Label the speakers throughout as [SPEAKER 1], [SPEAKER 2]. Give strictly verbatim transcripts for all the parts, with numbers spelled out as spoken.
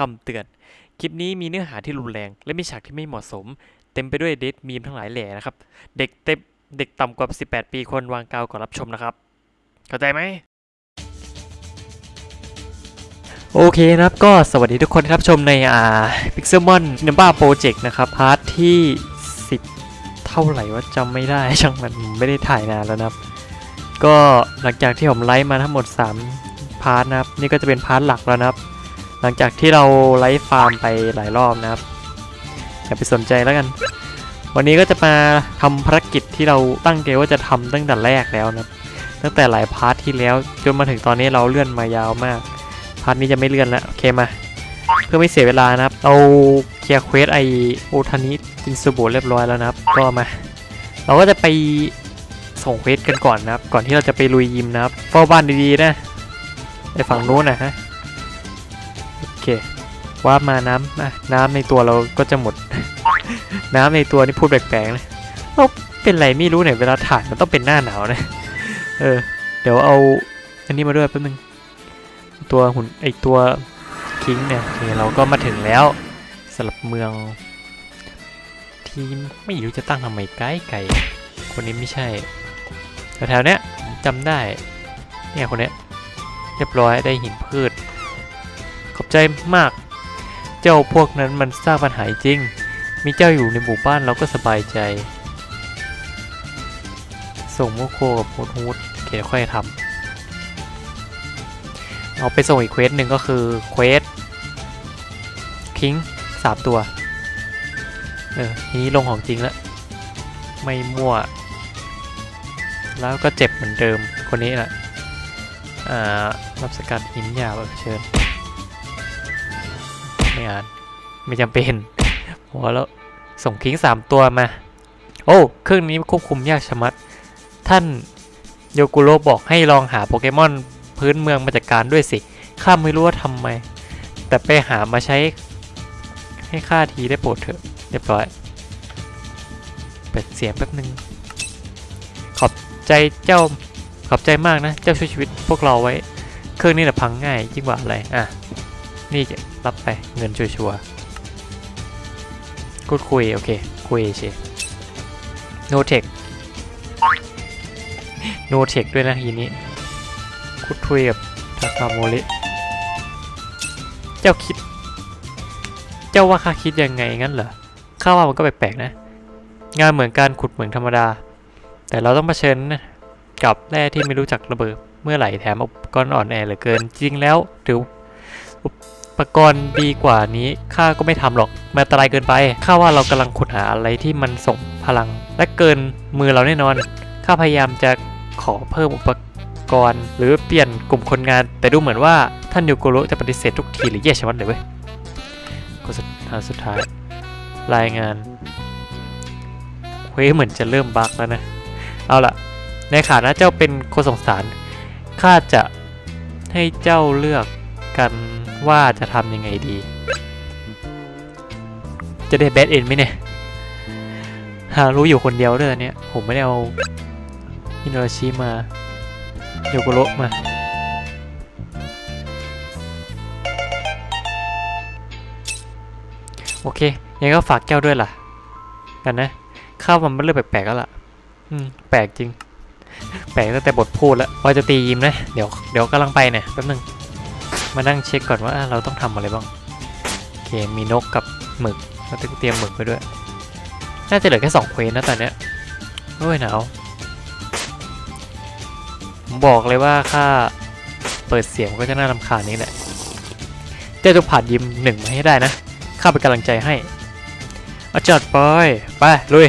[SPEAKER 1] ำเตือนคลิปนี้มีเนื้อหาที่รุนแรงและมีฉากที่ไม่เหมาะสมเต็มไปด้วยเดทมีมทั้งหลายแหล่นะครับเด็กเต็มเด็กต่ำกว่าสิบแปดปีควรวางกาวก่อนรับชมนะครับเข้าใจไหมโอเคนะครับก็สวัสดีทุกคนครับชมในอ่า Pixelmon Number Project นะครับพาร์ทที่สิบเท่าไหร่ว่าจำไม่ได้ช่างมันไม่ได้ถ่ายนานแล้วนะครับก็หลังจากที่ผมไลฟ์มาทั้งหมดสามพาร์ทนะครับนี่ก็จะเป็นพาร์ทหลักแล้วนะครับหลังจากที่เราไลฟ์ฟาร์มไปหลายรอบนะครับอย่าไปสนใจแล้วกันวันนี้ก็จะมาทำภารกิจที่เราตั้งใจว่าจะทำตั้งแต่แรกแล้วนะตั้งแต่หลายพาร์ทที่แล้วจนมาถึงตอนนี้เราเลื่อนมายาวมากพาร์ทนี้จะไม่เลื่อนแล้วโอเคมาเพื่อไม่เสียเวลานะครับเราเคลียร์เควสไอโอทานิจินซูบุเรียบร้อยแล้วนะครับก็มาเราก็จะไปส่งเควสกันก่อนนะครับก่อนที่เราจะไปลุยยิมนะครับเฝ้าบ้านดีๆนะไปฝั่งนู้นนะฮะโอเคว่ามาน้ำน้ำในตัวเราก็จะหมด น้ำในตัวนี่พูดแปลกๆนะเราเป็นไรไม่รู้เนี่ยเวลาถ่ายมันต้องเป็นหน้าหนาวนะเออเดี๋ยวเอาอันนี้มาด้วยแป๊บนึงตัวหุ่นไอตัวคิงเนี่ยโอเคเราก็มาถึงแล้วสำหรับเมืองที่ไม่รู้จะตั้งทำไมไกลไกลคนนี้ไม่ใช่แถวๆเนี้ยจำได้เนี่ยคนเนี้ยเรียบร้อยได้หินพืชขอบใจมากเจ้าพวกนั้นมันสร้างปัญหาจริงมีเจ้าอยู่ในหมู่บ้านเราก็สบายใจส่งโมโคกับโฮดฮูดโอเคค่อยทำเอาไปส่งอีกเควสหนึ่งก็คือเควสคิงสามตัวเออทีนี้ลงของจริงแล้วไม่มั่วแล้วก็เจ็บเหมือนเดิมคนนี้แหละอ่ารับสกัดหินหยาบเชิญไม่อ่านไม่จำเป็นพอแล้วส่งคิงสามตัวมาโอ้เครื่องนี้ควบคุมยากชะมัดท่านโยกุโร่บอกให้ลองหาโปเกมอนพื้นเมืองมาจัดการด้วยสิข้าไม่รู้ว่าทำไมแต่ไปหามาใช้ให้ข้าทีได้โปรดเถอะเรียบร้อยเปิดเสียงแป๊บนึงขอบใจเจ้าขอบใจมากนะเจ้าช่วยชีวิตพวกเราไว้เครื่องนี้น่ะพังง่ายยิ่งกว่าอะไรอ่ะนี่จะรับไปเงินชัวร์พูดคุยโอเคคุยเชโนเทคโนเทคด้วยนะทีนี้พูดคุยกับทาคาโมริเจ้าคิดเจ้าว่าข้าคิดยังไงงั้นเหรอข้าว่ามันก็แปลกๆนะงานเหมือนการขุดเหมืองธรรมดาแต่เราต้องเผชิญกับแร่ที่ไม่รู้จักระเบิดเมื่อไหร่แถมอุปกรณ์อ่อนแอเหลือเกินจริงแล้วถืออุปกรณ์ดีกว่านี้ข้าก็ไม่ทำหรอกมันอันตรายเกินไปข้าว่าเรากำลังขุดหาอะไรที่มันส่งพลังและเกินมือเราแน่นอนข้าพยายามจะขอเพิ่มอุปกรณ์หรือเปลี่ยนกลุ่มคนงานแต่ดูเหมือนว่าท่านโยโกโร่จะปฏิเสธทุกทีหรือแย่ชะมัดเลยเว้ยก็สุดท้ายสุดท้ายรายงานเฮ้ยเหมือนจะเริ่มบั๊กแล้วนะเอาล่ะในฐานะเจ้าเป็นคนสงสารข้าจะให้เจ้าเลือกกันว่าจะทำยังไงดีจะได้แบดเอ็นไหมเนี่ยหารู้อยู่คนเดียวด้วยเนี่ยผมไม่ได้เอาฮิโนชิมาโยโกโร่มาโอเคยังก็ฝากแก้วด้วยล่ะกันนะข้าวมันไม่เริ่มแปลกๆแล้วล่ะอืมแปลกจริงแปลกตั้งแต่บทพูดแล้วว่าจะตียิมนะเดี๋ยวเดี๋ยวกำลังไปเนี่ยแป๊บนึงมานั่งเช็คก่อนว่าเราต้องทำอะไรบ้างโอเคมีนกกับหมึกเราต้องเตรียมหมึกไปด้วยน่าจะเหลือแค่สองเควสนะตอนเนี้ยโอ้ยหนาวผมบอกเลยว่าค่าเปิดเสียงก็จะน่ารำคาญนี้แหละเจ้าจะผ่านยิมหนึ่งมาให้ได้นะข้าเป็นกำลังใจให้อาจารย์ไปไปลุย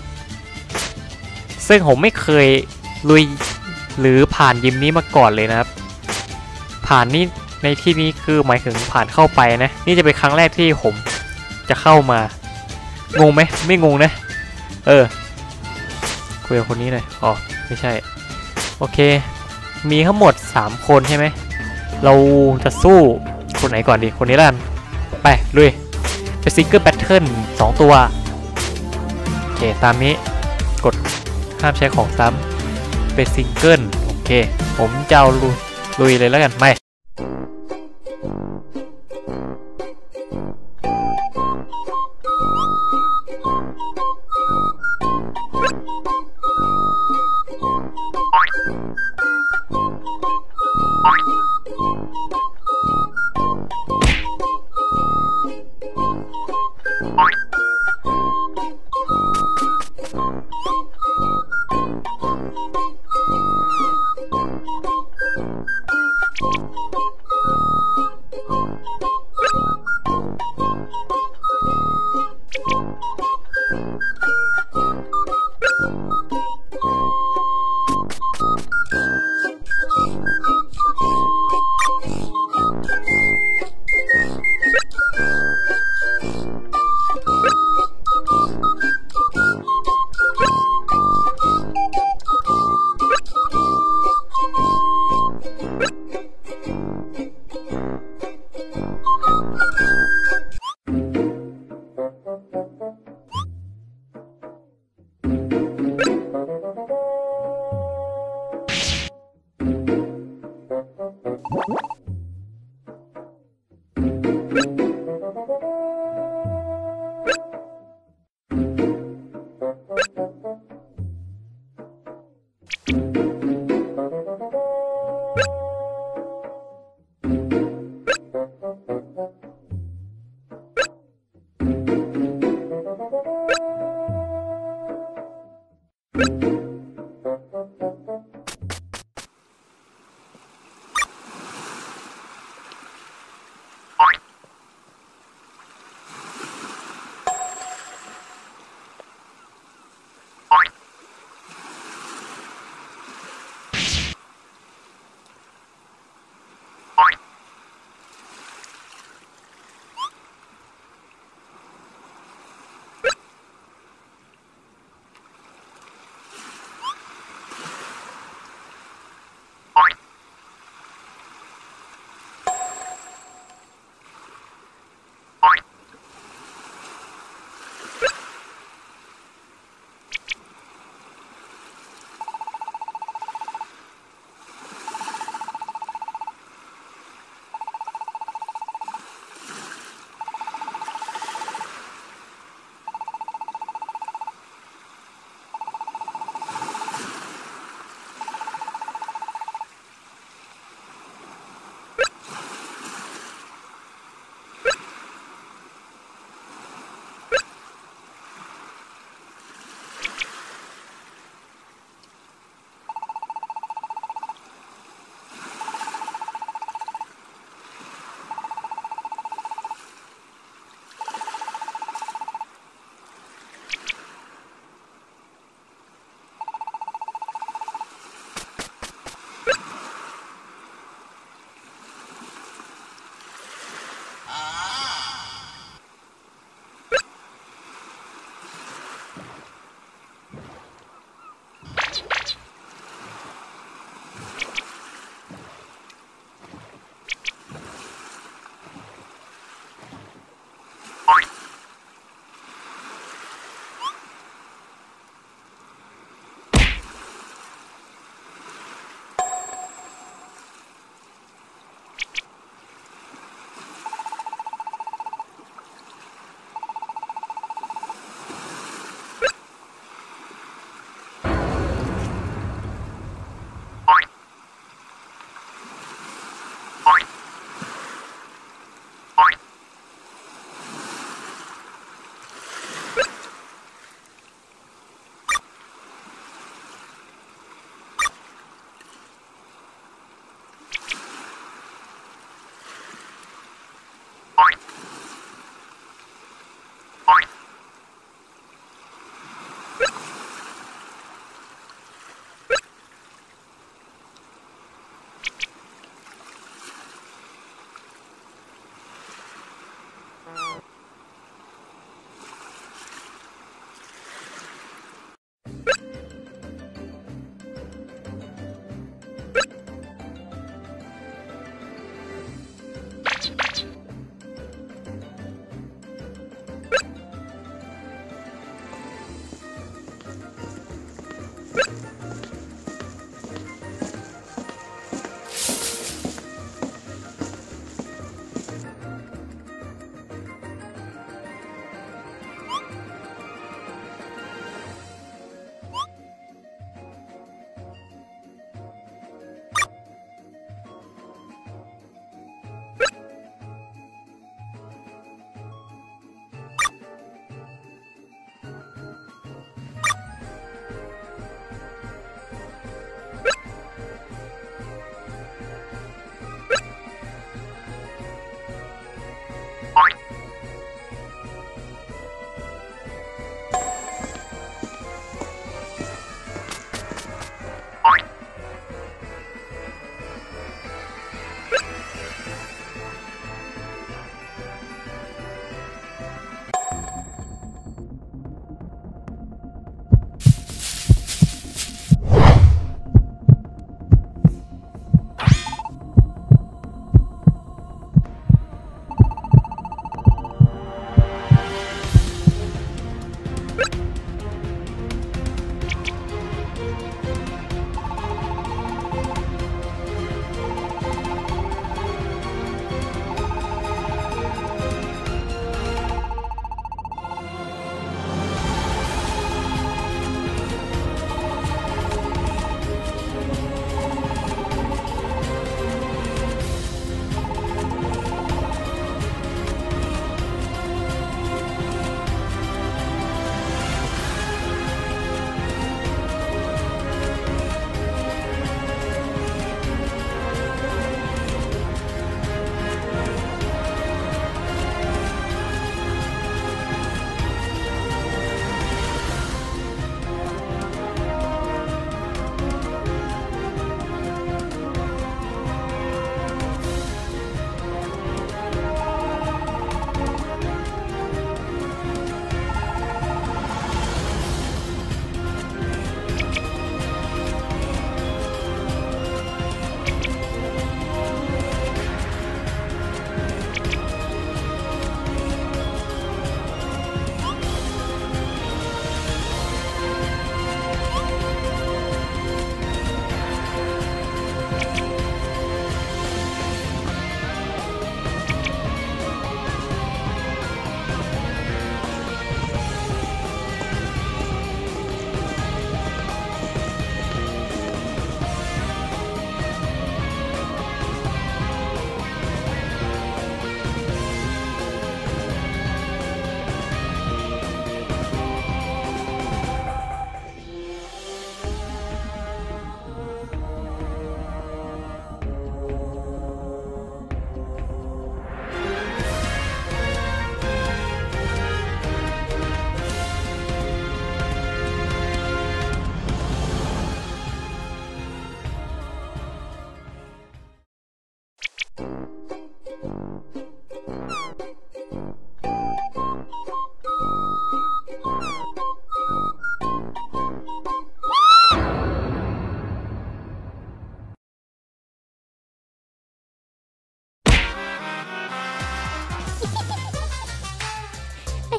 [SPEAKER 1] ซึ่งผมไม่เคยลุยหรือผ่านยิมนี้มาก่อนเลยนะครับผ่านนี่ในที่นี้คือหมายถึงผ่านเข้าไปนะนี่จะเป็นครั้งแรกที่ผมจะเข้ามางงไหมไม่งงนะเออคุยกับคนนี้เลยอ๋อไม่ใช่โอเคมีทั้งหมดสามคนใช่ไหมเราจะสู้คนไหนก่อนดีคนนี้ละกันไปลุยไปซิงเกิลแบทเทิลสองตัวโอเคตามนี้กดห้ามใช้ของซ้ำเป็นซิงเกิลโอเคผมจะเอาลุยเลยแล้วกันไม่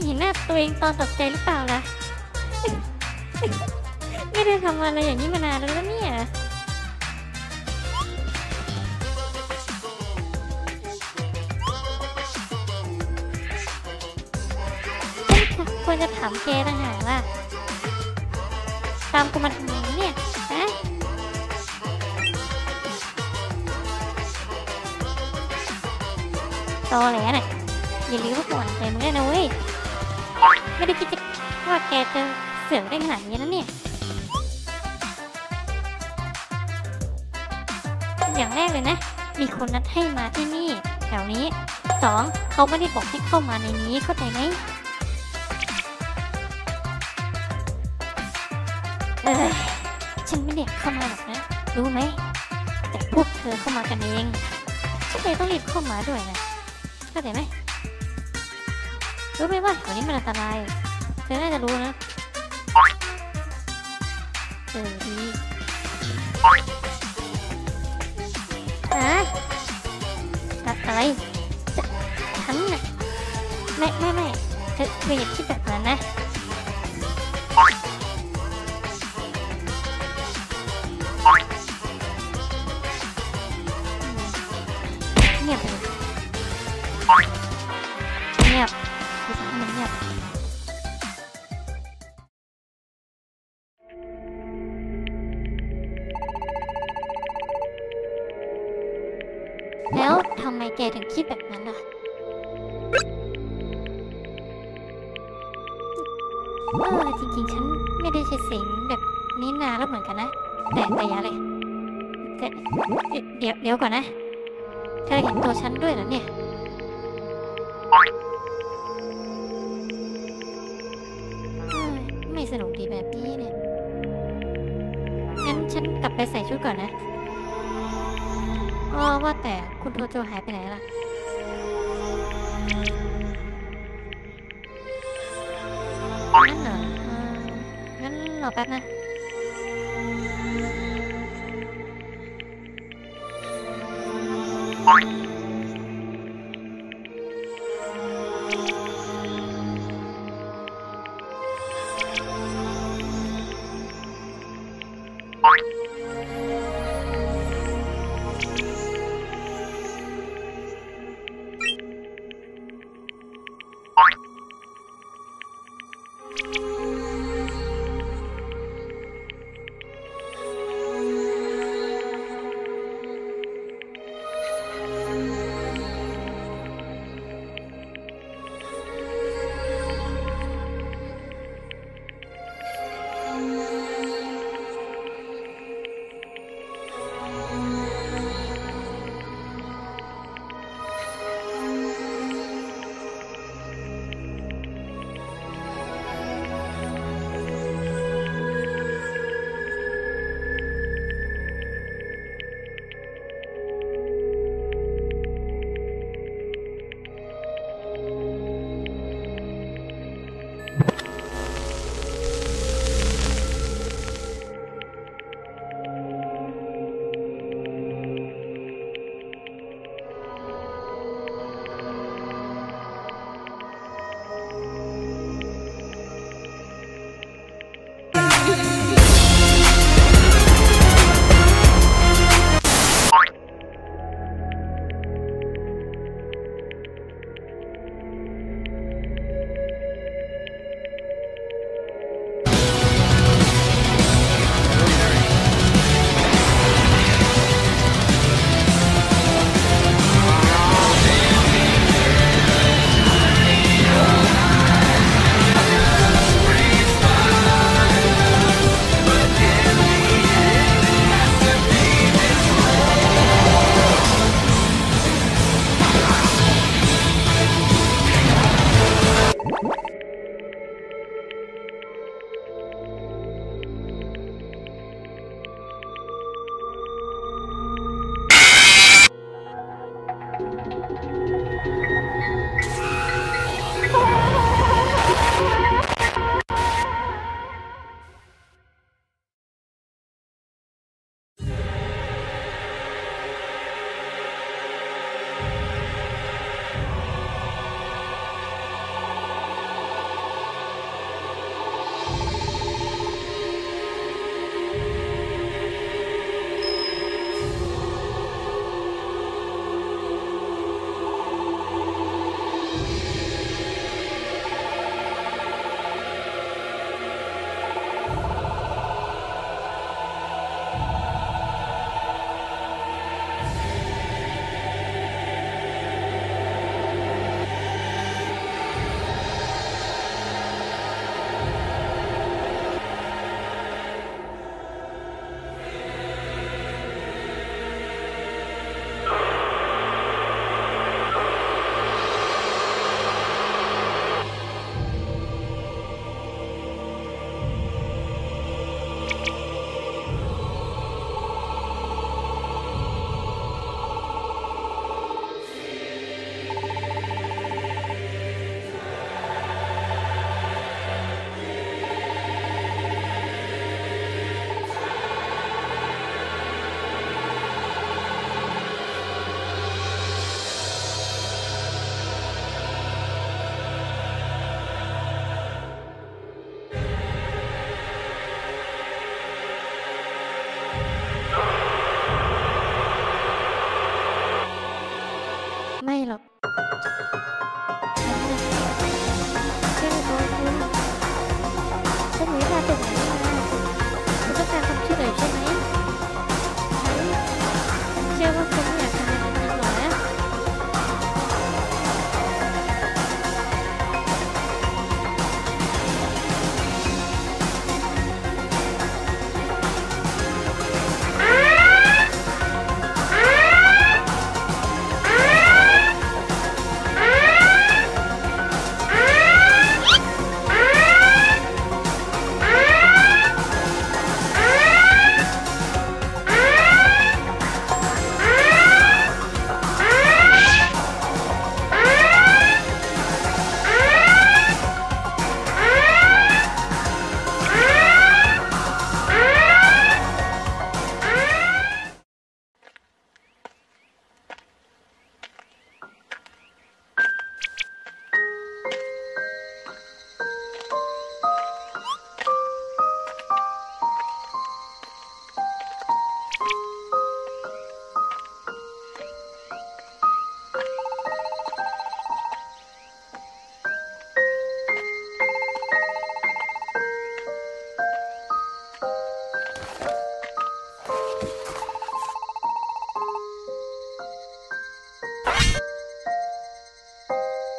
[SPEAKER 2] เห็นหน้าตัวเองตอนตกใจหรือเปล่าล่ะ ไม่ได้ทำอะไรอย่างนี้มานานแล้วเนี่ยฉันควรจะถามแกต่างหากล่ะตามกูมาทำไมเนี่ยฮะตอแหลน่ะอย่าลืมว่าก่อนใจมึงได้นะเว้ยไม่ได้คิดจะว่าแกจะเสือกได้ขนาดนี้นะเนี่ยอย่างแรกเลยนะมีคนนัดให้มาที่นี่แถวนี้สองเขาไม่ได้บอกให้เข้ามาในนี้เข้าใจไหมเอ้ยฉันไม่ได้เข้ามาหรอกนะรู้ไหมแต่พวกเธอเข้ามากันเองฉันเลยต้องรีบเข้ามาด้วยนะเข้าใจไหมรู้ไหมว่าแถวนี้มันอันตรายเธอน่าจะรู้นะเออดีฮะอะไรฉันน่ะไม่ไม่ไม่เธอเธออย่าคิดแบบนั้นนะเงียบเลยเงียบคือทำให้มันเงียบแล้วทำไมแกถึงคิดแบบนั้นล่ะเออจริงๆฉันไม่ได้ใช้เสียงแบบนี้นานแล้วเหมือนกันนะแต่แต่อย่าเลยแต่เดี๋ยวเดี๋ยวก่อนนะเธอเห็นตัวฉันด้วยเหรอเนี่ยไม่สนุกดีแบบนี้เนี่ยงั้นฉันกลับไปใส่ชุดก่อนนะอ๋อว่าแต่คุณโทโจหายไปไหนล่ะงั้นเหรองั้นรอแป๊บนะ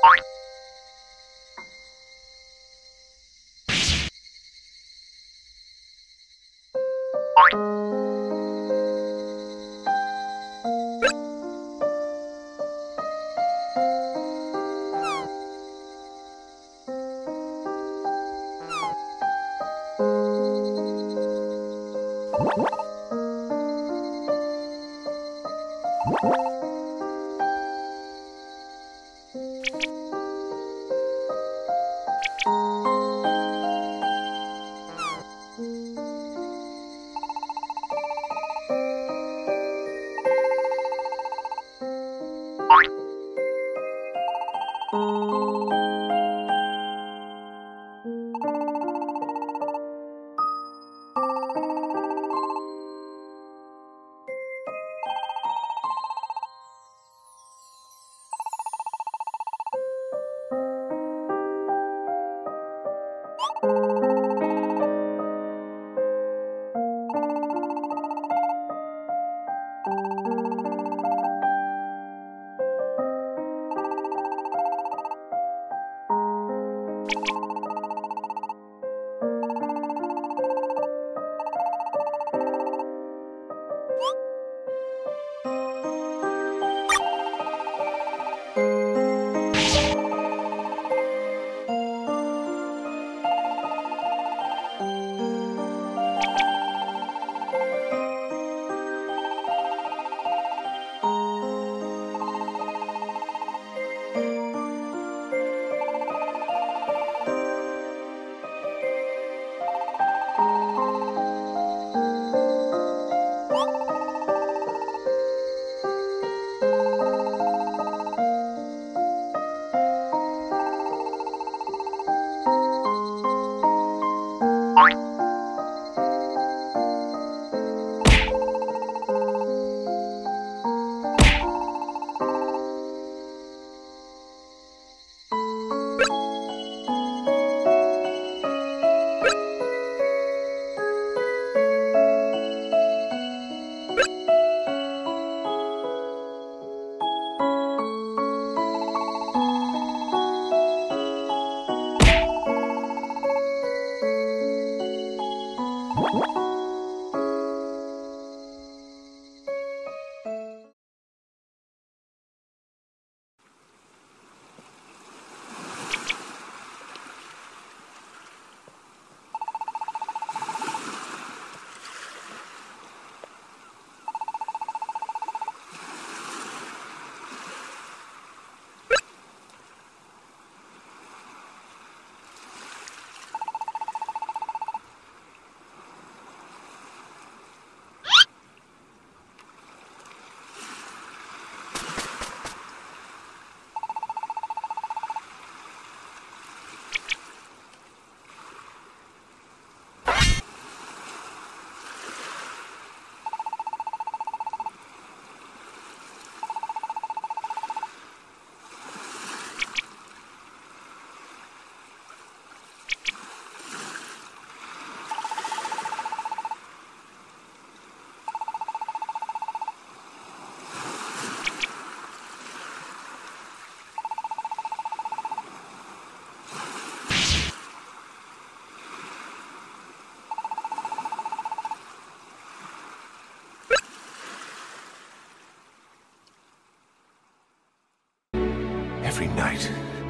[SPEAKER 3] Every night,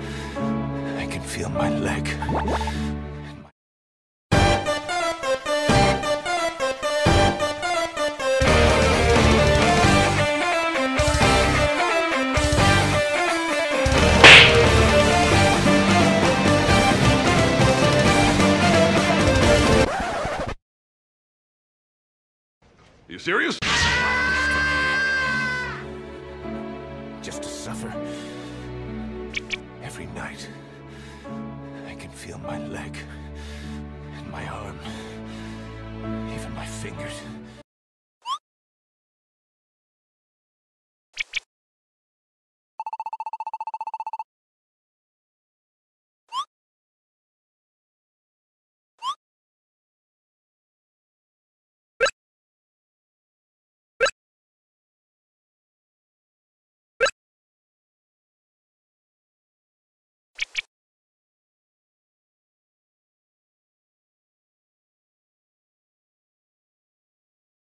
[SPEAKER 3] I can feel my leg.
[SPEAKER 4] You serious?
[SPEAKER 3] Just to suffer. Every night, I can feel my leg and my arm, even my fingers.